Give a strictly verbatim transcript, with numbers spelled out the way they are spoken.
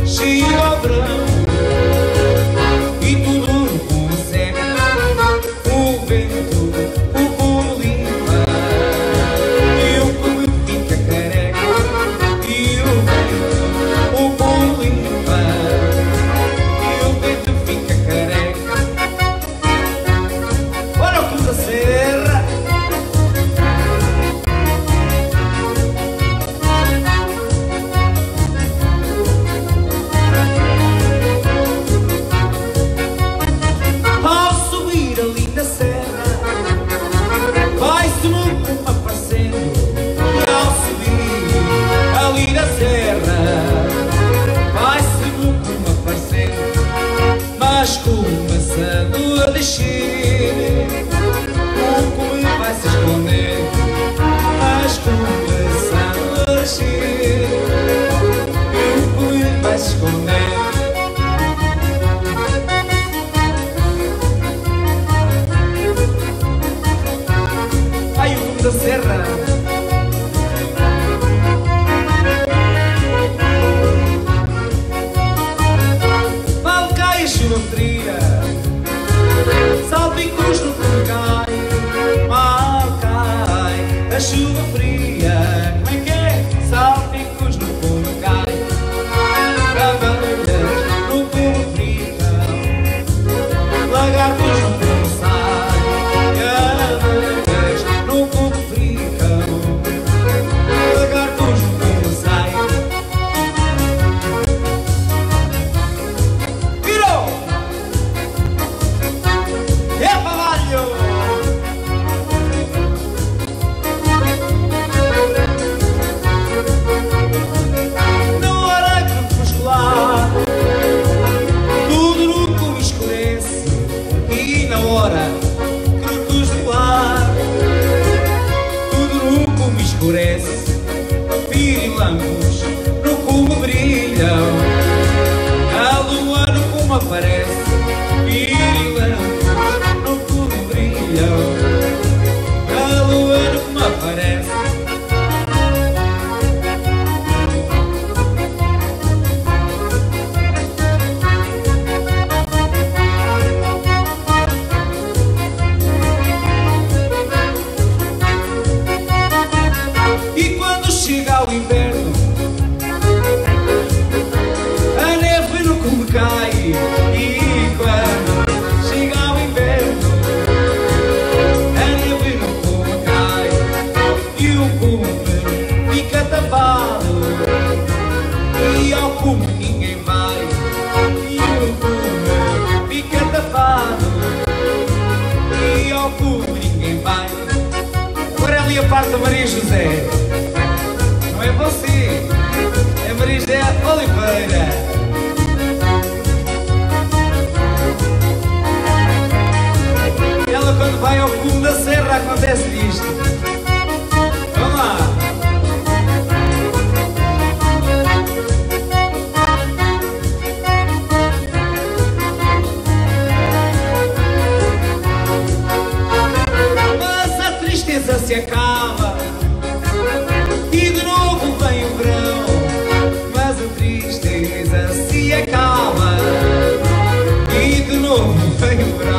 chega ao verão e tudo consegue. O vento, o pulo limpa e o pulo fica careca. E o vento, o pulo limpa e o vento fica careca. Olha o Clube da Serra. Vai-se muito aparecendo e ao subir ali na serra vai-se muito aparecendo, mas começando a descer o cume vai se esconder, mas começando a descer o cume vai se esconder. Da Serra. Mal cai a chuva fria, salpicos no que cai. Mal cai a chuva fria, como é que é? Salpicos no que cai. Abelhas no pulo fritam, lagartos no pulo sai. Abelhas no pulo escurece, pirilampos no cume brilham, a lua no cume aparece, pirilampos no cume brilham, a lua no cume aparece. Chega ao inverno, a neve no cume cai. E quando chega ao inverno, a neve no cume cai. E o cume fica tapado, e ao cume ninguém vai. E o cume fica tapado, e ao cume ninguém vai. Agora ali a parte da Maria José. Não é você, é Maria José Oliveira. Ela quando vai ao cume da serra acontece isto. Vamos lá. Mas a tristeza se acaba e de novo vem o verão, mas a tristeza se acaba e de novo vem o verão.